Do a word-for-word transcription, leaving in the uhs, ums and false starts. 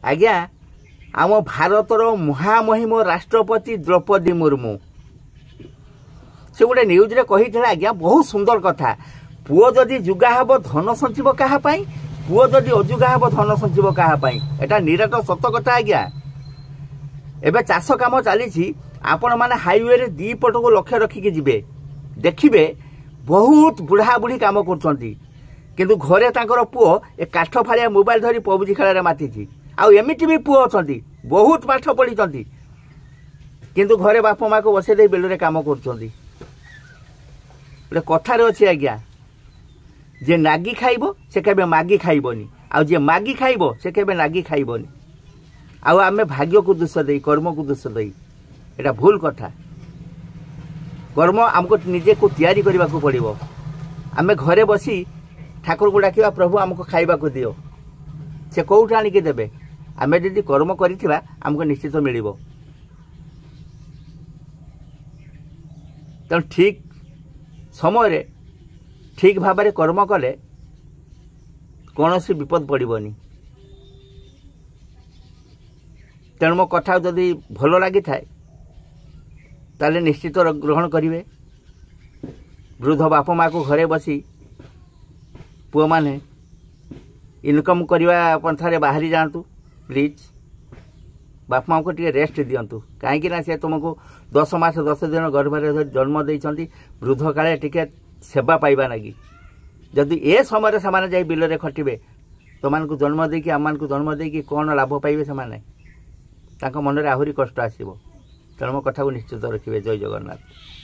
आज्ञा आम भारतर महामहिम राष्ट्रपति द्रौपदी मुर्मू से गोटे न्यूज रे कही आज्ञा बहुत सुंदर कथा पुओ जदि जुगा हब धन संचिब क्या पुओ जदि अजुगा हब धन संचिब क्या एटा निराट सत कथा आज्ञा। एबे चाष काम चली आपण माने हाईवे रे दी पट को लक्ष्य रखिकी जिबे देखिबे बहुत बुढ़ा बुढ़ी काम करछंती किंतु घरे तांकर पुओ ए काठ फालिया मोबाइल धरी पबजी खेल मातिछि आ एमिति भी पुओ अछंती बहुत पाठ पढ़िछंती किंतु घरे बापा माँ को बसे दे बेलरे काम करछंती। गोटे कथार अच्छे आज्ञा जे नागी खाइबो से केबे मागी खाइबनी आ जे मागी खाइबो से केबे नागी खाइबनी आउ आमे भाग्य को दोष दे कर्म को दोष दे एटा भूल कथा। कर्म आमको निजे को तैयारी करने को पड़ो आमे घरे बसी ठाकुर को डाकिबा प्रभु आमको खाइबा को दियो से कोउठ आनिके देबे आमे जदि कर्म करिथिबा आमको निश्चित मिलिबो। तो ठीक समय ठीक भाव में कर्म कले कौन सी विपद पड़ोनी। तेणु मो कथा जदि भल लगी थाए ताले निश्चित ग्रहण करेंगे। वृद्ध बाप माँ को घरे बसी पुओ माने इनकम करने पंथा बाहरी जातु प्लीज बाप माँ को टे रेस्ट दिंतु कहीं से तुमको दस मास दस दिन गर्भरे जन्म देती वृद्ध काले टिके सेवा पाइबा लगी जदि ए समय से जाई बिल खटिबे तुम को जन्म देकी आम को जन्म देकी कौन लाभ पाइबे से मन में आहरी कष्ट आसो। तेणु मो कथा को निश्चित रखिए। जय जगन्नाथ।